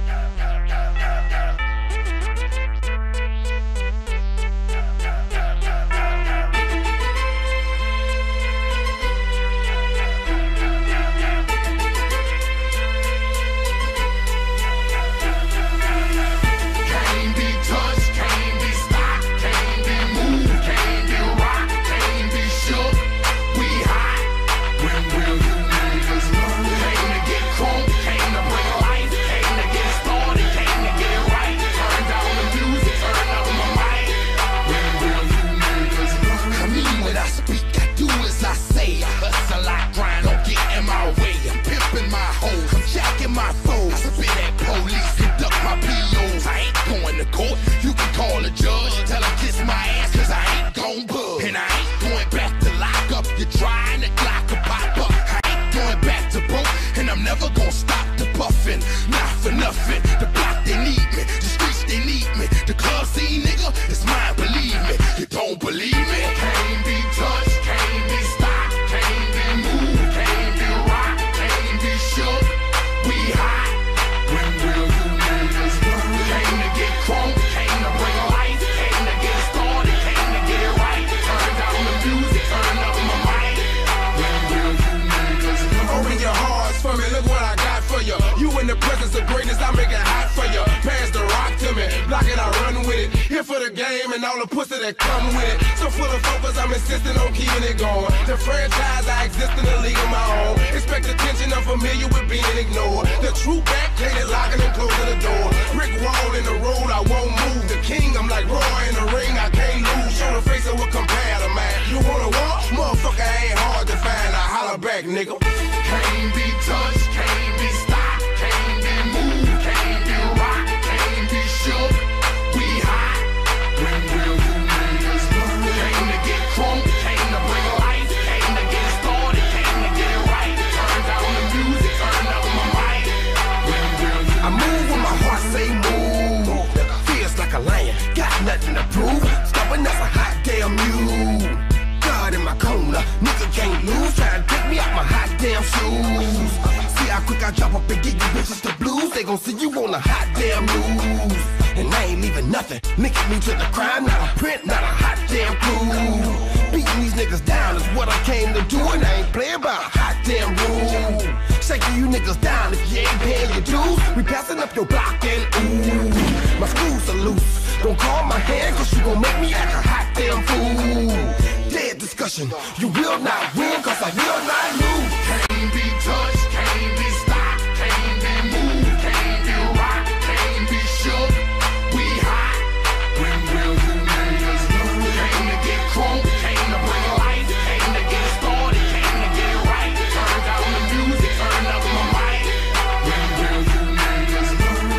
And all the pussy that come with it. So full of focus, I'm insisting on keeping it going. The franchise, I exist in a league of my own. Expect attention, I'm familiar with being ignored. The true back, painted, locking and closing the door. Brick wall in the road, I won't move. The king, I'm like Roy in the ring, I can't lose. Show the face of what compare to man. You wanna walk? Motherfucker ain't hard to find. I holler back, nigga. Can't be touched, can't be stopped, can't be moved, can't be rocked, can't be shook. We hot. When will you niggas learn? Came to get crunk, came to bring life, came to get started, came to get it right. Turn down the music, turn up my mic. When will you I move when my heart say move. Feels like a lion, got nothing to prove. Stubborn as a hot damn mule. God in my corner, nigga can't lose. Try to take me out my hot damn shoes. See how quick I drop up and get you bitches the blues. They gon' see you on the hot damn news. And I ain't leaving nothing, linking me to the crime, not a print, not a hot damn clue. Beating these niggas down is what I came to do, and I ain't playing by a hot damn rule. Shaking you niggas down if you ain't paying your dues. We passing up your block and ooh, my screws are loose. Don't call my hand, cause you gon' make me act a hot damn fool. Dead discussion, you will not win, cause I will not lose. Can't be touched, can't be stopped, can't be moved, can't be rocked, can't be shook. We hot. When will you niggas learn? Came to get crunk, came to bring life, came to get started, came to get it right. Turn down the music, turn up my mic. When will you niggas learn?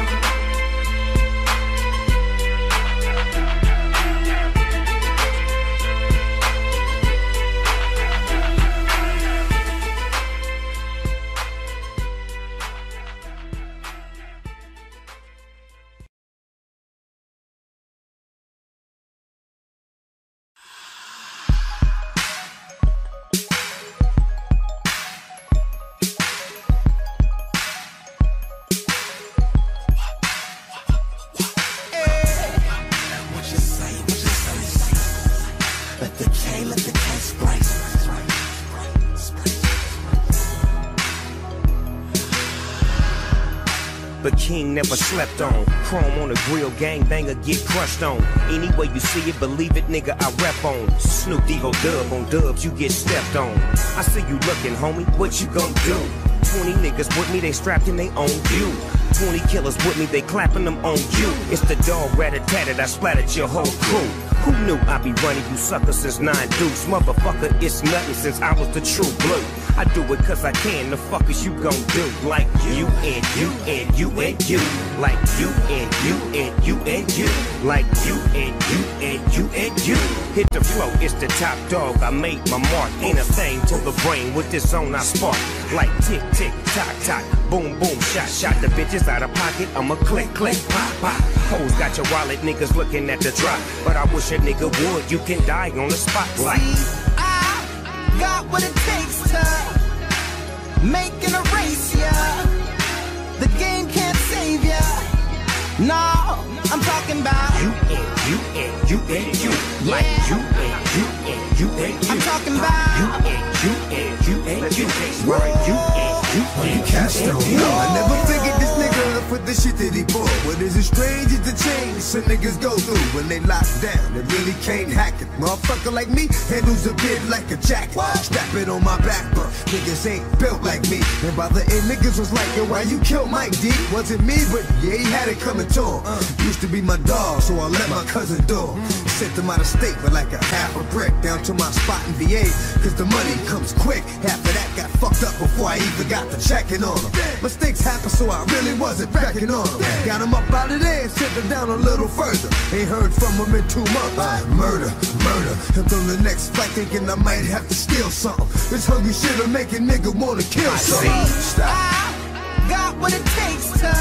But King never slept on. Chrome on the grill, gangbanger get crushed on. Any way you see it, believe it, nigga, I rep on. Snoop Devo dub on dubs, you get stepped on. I see you looking, homie, what you gon' do? twenty niggas with me, they strapped and they own you. twenty killers with me, they clapping them on you. It's the dog rat-a-tat-tat, I splattered your whole crew. Who knew I'd be running you suckers since nine deuce? Motherfucker, it's nothing since I was the true blue. I do it cause I can, the fuck is you gon' do? Like you and you and you and you. Like you and you and you and you. Like you and you and you and you. Hit the flow, it's the top dog, I made my mark. Ain't a thing to the brain, with this zone I spark. Like tick, tick, tock, tock, boom, boom, shot, shot. The bitches out of pocket, I'ma click, click, pop, pop. Hoes got your wallet, niggas looking at the drop. But I wish a nigga would, you can die on the spot. Like I got what it takes to make and erase ya. The game No, I'm talking about you and you and you and you. Yeah. Like you and you and you and you. I'm talking about you and you and you and you. Right, you and you and you and you. I never figured this nigga up with the shit that he bought. What is it strange is the change some niggas go through when they lock down. They really can't hack it. Motherfucker like me handles a bit like a jacket. Strap it on my back, but niggas ain't built like me. And by the end, niggas was like, yo, why you killed Mike D? Wasn't me, but yeah, he had it coming to him. Uh, used to be my dog, so I let my cousin do him. Sent him out of state with like a half a brick down to my spot in V A. Cause the money comes quick. Half of that got fucked up before I even got to checking on him. Mistakes happen, so I really wasn't backing on him. Got him up out of there and sent him down a little further. Ain't heard from him in two months. Murder, murder. Until the next fight, thinking I might have to steal something. This hungry shit'll make a nigga wanna kill something. I got what it takes to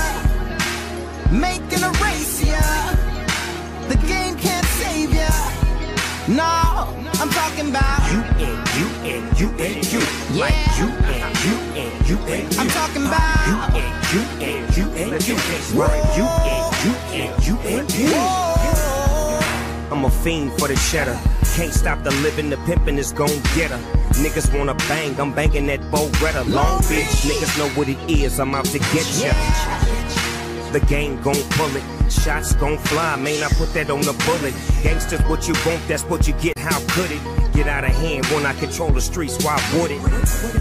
make an erase ya. The game can't save ya. No, I'm talking about you and you and you and you. Yeah. Like you and you and you and you. I'm talking about you and you and you and you. Right, you and you and you and you. I'm a fiend for the cheddar. Can't stop the living, the pimpin' is gon' get her. Niggas wanna bang, I'm banging that Beretta. Long Beach, niggas know what it is, I'm out to get ya. The game gon' pull it, shots gon' fly, man, I put that on the bullet. Gangsters, what you want, that's what you get, how could it? Get out of hand when I control the streets, why would it?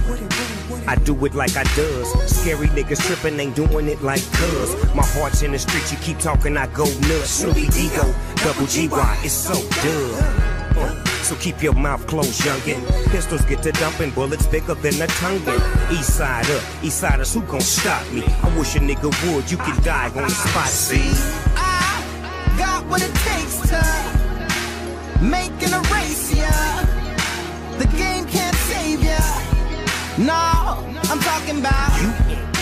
I do it like I does. Scary niggas trippin', ain't doing it like cuz. My heart's in the streets, you keep talking, I go nuts. Snoopy Ego, double G Y, it's so dumb. So keep your mouth closed, youngin'. Pistols get to dumping, bullets bigger than a tonguin'. East side up, east siders, who gon' stop me? I wish a nigga would, you can die on the spot, see? I got what it takes to make an erase ya. The game can't save ya. No, I'm talking about you.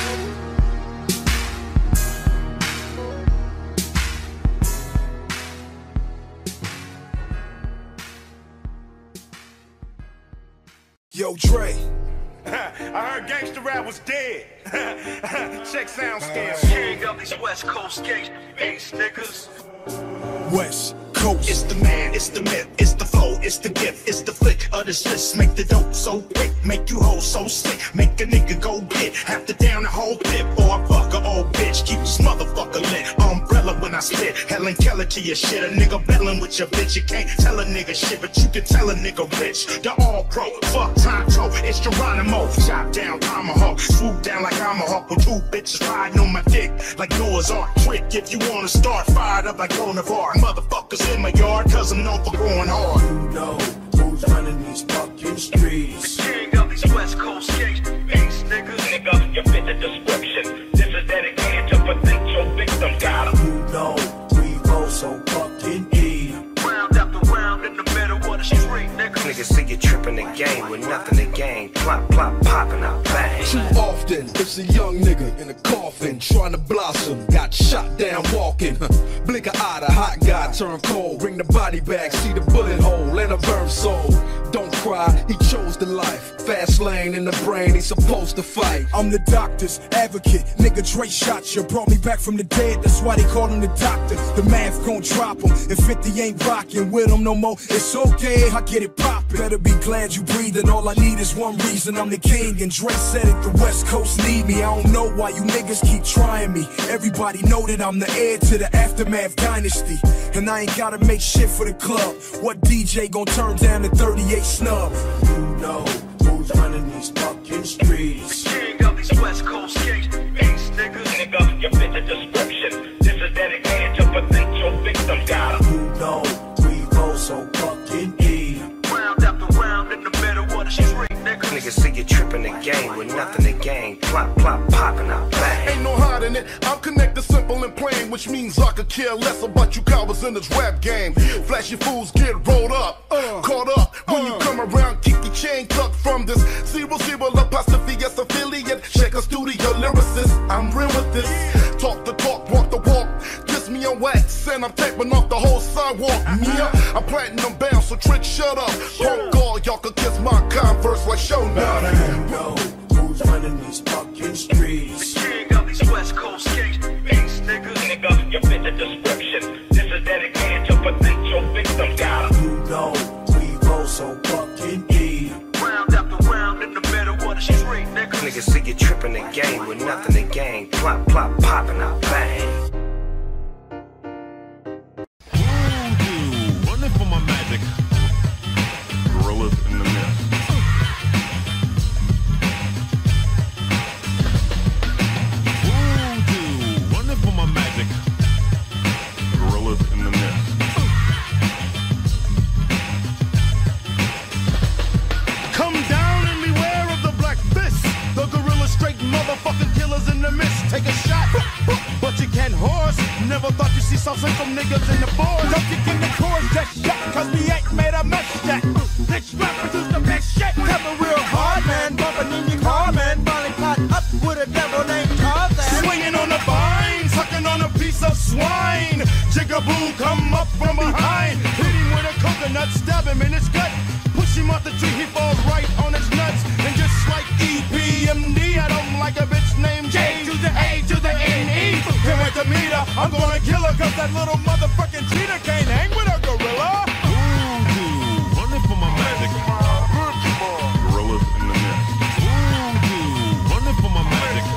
Yo, Dre. I heard gangsta rap was dead. Check sound scale. King of these West Coast gangsta niggas. West Coast. It's the man, it's the myth, it's the flow, it's the gift, it's the flick of the slits. Make the dope so quick, make you hold so slick. Make a nigga go get half the down the whole clip. Or I fuck a old bitch, keep this motherfucker lit. Umbrella when I spit, Helen Keller to your shit. A nigga bellin' with your bitch, you can't tell a nigga shit, but you can tell a nigga rich. The all pro, fuck Tonto, it's Geronimo. Chop down tomahawk, swoop down like I'm a hawk with two bitches riding on my dick like Noah's Ark. Trick if you wanna start, fired up like Bonavar. Motherfuckers in my yard, cause I'm known for going hard. You know who's running these fucking streets. The king of these West Coast gangsta niggas. Nigga, you fit the description. This is dedicated to potential victims. Got 'em. You know we go so fucking deep. Round after round in the middle of the street, nigga. Niggas see you tripping the game with nothing to gain. Plop, plop, popping out bang. Too often, it's a young nigga in a coffin trying to blossom. Got shot down walking. Blink an eye, the hot guy turn cold. Bring the body back, see the bullet hole and a burnt soul. Don't cry, he chose the life. Fast lane in the brain, he's supposed to fight. I'm the doctor's advocate. Nigga, Dre shot you. Brought me back from the dead, that's why they call him the doctor. The math gon' drop him. If fifty ain't rockin' with him no more, it's okay, I get it poppin'. Better be glad you breathin'. All I need is one reason, I'm the king. And Dre said it, the West Coast need me. I don't know why you niggas keep trying me. Everybody know that I'm the heir to the Aftermath dynasty. And I ain't gotta make shit for the club. What D J gon' turn down the thirty-eight snub? You know who's running these fucking streets. The king of these West Coast gangsta niggas. Nigga, you fit the description. This is dedicated to potential victims. Got 'em. You know we go so fucking deep. Round after round in the middle of the street, nigga. Niggas see you tripping the game with nothing to gain. Plop, plop, popping out bang. Ain't no hiding it, I'm connected, simple and plain, which means I could care less about you cowards in this rap game. Flashy fools get rolled up, uh, caught up when uh, you come around, keep your chain tucked from this zero zero apostrophe S affiliate. Check a studio lyricist, I'm real with this. Talk the talk, walk the walk. Kiss me on wax, and I'm taping off the whole sidewalk. Yeah, I'm platinum bound, so Trick, shut up. Punk all y'all could kiss my Converse like show now. You know who's running these fucking streets. The king of these West Coast gangsta niggas. Nigga, you fit the description. This is dedicated to potential victims. Got 'em. You know we roll so fucking deep. Round after round in the middle of the street, nigga. Niggas see you tripping the game with nothing to gain. Plop, plop, popping out, bang. Voodoo, running for my magic. Gorillas in the mist. Voodoo, running for my magic. Gorillas in the mist. Come down and beware of the black fist. The gorilla straight motherfucking killers in the mist. Take a shot, but you can't horse. Never thought you see some some niggas in the forest. Don't you get the chorus just shot, cause we ain't made a mess yet. This rap produce the best shit. Coming real hard, man, bumping in your car, man. Finally caught up with a devil named Tarzan. Swinging on the vine, sucking on a piece of swine. Jigaboo come up from behind. Hit him with a coconut, stab him in his gut. Push him off the tree, he falls right on his nuts. And just like E P M D, I don't like a bitch named J to the A to the N E. Can't wait to meet her, I'm gonna kill her, cause that little motherfucking cheetah can't hang with a gorilla. Voodoo, running for my magic. Gorillas in the mist. Voodoo, running for my magic.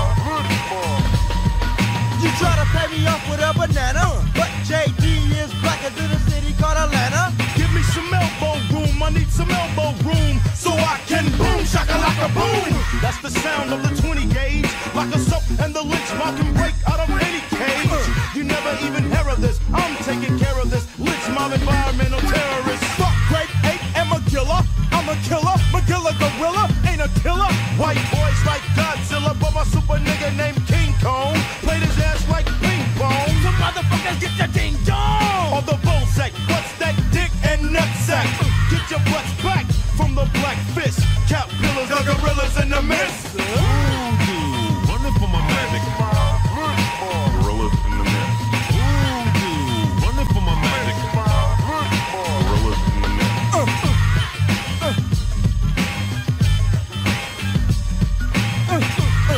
You try to pay me off with a banana, but J D is blacker than a city called Atlanta. Give me some elbow room, I need some elbow room, so I can boom, shakalaka boom. That's the sound of the twenty gauge, like a soap and the lynch mob can break out of any cage. You never even hear of this, I'm taking care of this lynch mob environmental terrorist. Fuck grape ape and Magilla, I'm a killer, Magilla gorilla ain't a killer. White boys like Godzilla, but my super nigga named King Kong played his ass like ping pong. So motherfuckers get your ding dong. On the bullseye, what's that dick and nutsack? Get your butts back from the black fist. Cap pillars, the gorillas in the mist. Voodoo, running for my magic. Gorillas in the mist. Voodoo, running for my magic. Gorillas in the mist. Uh, uh, uh, uh,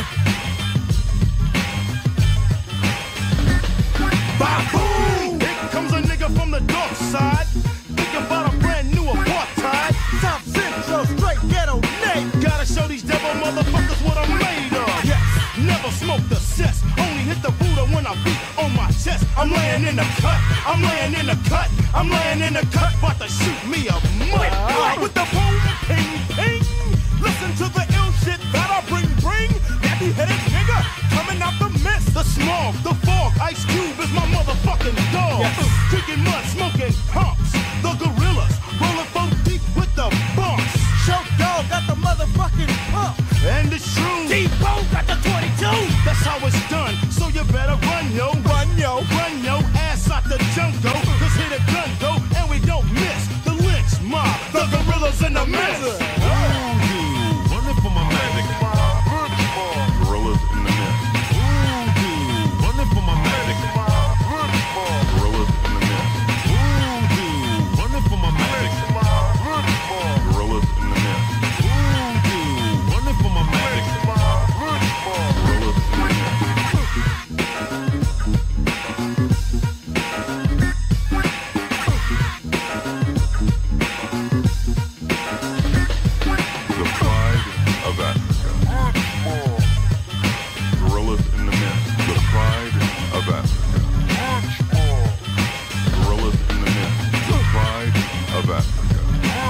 Ba-boom! Here comes a nigga from the dark side, thinking about a brand new apartheid. South Central, straight ghetto name. Gotta show these devil motherfuckers what I'm made of. Yes, never smoked the cess, only hit the Buddha when I beat on my chest. I'm laying in the cut, I'm laying in the cut, I'm laying in the cut, about to shoot me a mutt. Uh, with the boom, ping, ping. Listen to the ill shit that I bring, bring. Nappy headed nigga coming out the mist. The smog, the fog, Ice Cube is my motherfucking dog. Yes. Drinking mud, smoking humps. The gorillas rolling four deep with the bumps. Show dog got the motherfucking pump. And it's true. D-Bo got the twenty-two. That's how it's done. So you better run, yo. Run, yo. Run your ass out the jungle. Cause hit a gun go and we don't miss. The lynch mob, the gorillas in the mist. Voodoo, running for my magic. Gorillas in the mist. Voodoo, running for my magic. Gorillas in the mist. Voodoo, running for my magic. Gorillas in the mist. Voodoo, running for my magic. Gorillas in the mist. The pride of Africa. Gorillas in the mist. The pride of Africa. Gorillas in the mist. The pride of Africa.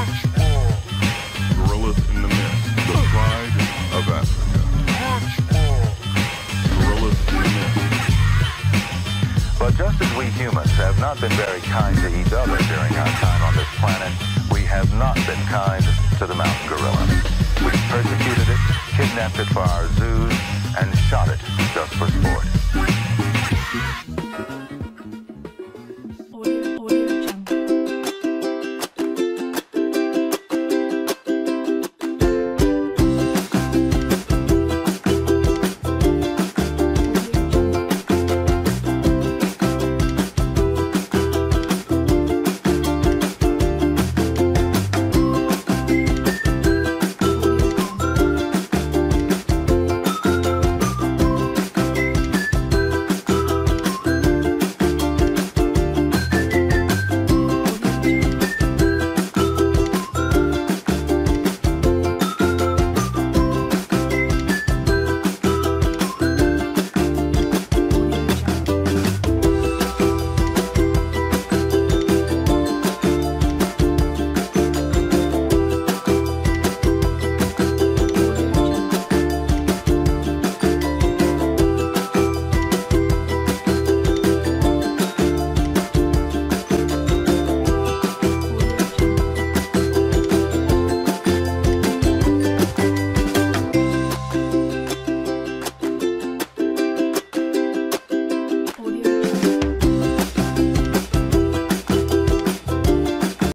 Gorillas in the mist. The pride of Africa. Gorillas in the mist. But just as we humans have not been very kind to each other during our time on this planet, we have not been kind to the mountain gorilla. We've persecuted it, kidnapped it for our zoos, and shot it just for sport.